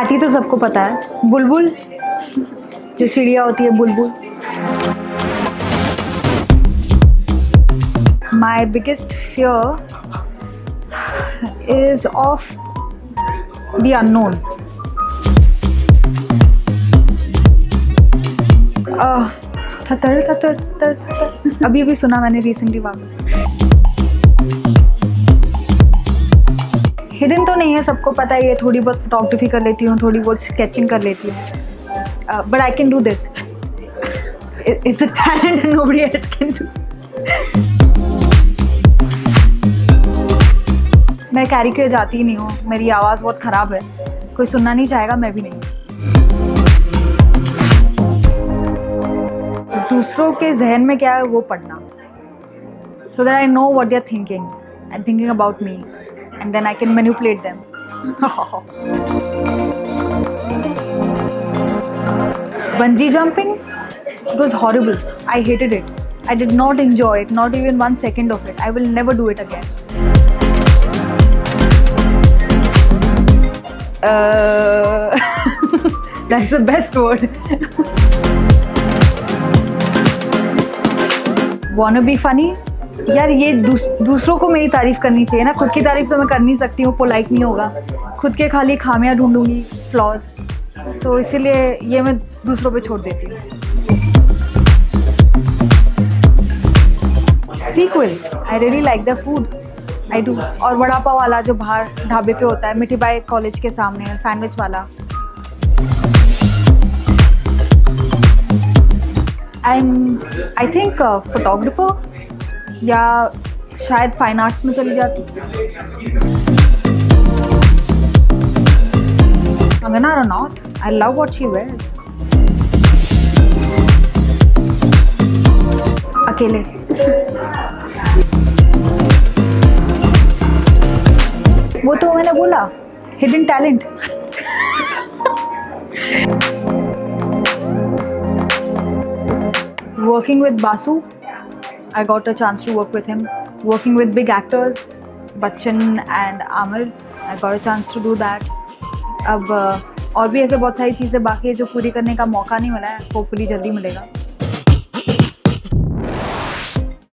Party तो सबको पता है, बुलबुल जो चिड़िया होती है, बुलबुल। My biggest fear is of the unknown. थतर थतर थतर थतर अभी अभी सुना मैंने रिसेंटली वापस। हिडन तो नहीं है, सबको पता है ये। थोड़ी बहुत फोटोग्राफी कर लेती हूँ, थोड़ी बहुत स्केचिंग कर लेती हूँ, but I can do this. It's a talent and nobody else can do. मैं कैरी किए जाती नहीं हूँ, मेरी आवाज़ बहुत ख़राब है, कोई सुनना नहीं चाहेगा, मैं भी नहीं। दूसरों के जहन में क्या है वो पढ़ना, so that I know what they are thinking and thinking about me, and then I can manipulate them. Bungee jumping, it was horrible. I hated it. I did not enjoy it, not even 1 second of it. I will never do it again. That's the best word. Wanna be funny? यार ये दूसरों को मेरी तारीफ करनी चाहिए ना, खुद की तारीफ तो मैं कर नहीं सकती हूँ, पोलाइट नहीं होगा। खुद के खाली खामियां ढूंढूंगी, फ्लॉज, तो इसीलिए ये मैं दूसरों पे छोड़ देती हूँ। Sequel, I really like the food, I do. और वड़ा पाव वाला जो बाहर ढाबे पे होता है, मिठी बाई कॉलेज के सामने, सैंडविच वाला। आई थिंक फोटोग्राफर या शायद फाइन आर्ट्स में चली जाती। Kangana Ranaut, I love what she wears. अकेले। वो तो मैंने बोला, hidden talent. Working with Basu, I got a chance to work with him. Working with big actors, Bachchan and Amir, I got a chance to do that. अब और भी ऐसे बहुत सारी चीज़ें बाकी है जो पूरी करने का मौका नहीं मिला है, होपफुली जल्दी मिलेगा।